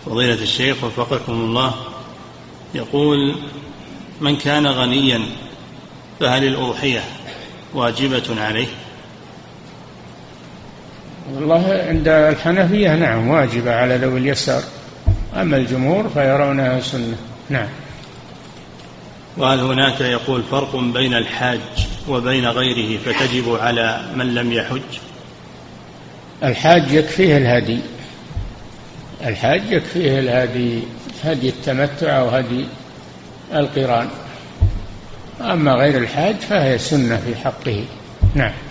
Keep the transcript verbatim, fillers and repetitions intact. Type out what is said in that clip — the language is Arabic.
فضيلة الشيخ وفقكم الله، يقول: من كان غنيا فهل الأضحية واجبة عليه؟ والله عند الحنفية نعم واجبة على ذوي اليسار، أما الجمهور فيرونها سنة. نعم. وهل هناك يقول فرق بين الحاج وبين غيره فتجب على من لم يحج؟ الحاج يكفيه الهدي، الحاج يكفيه الهدي، هدي التمتع أو هدي القران، أما غير الحاج فهي سنة في حقه. نعم.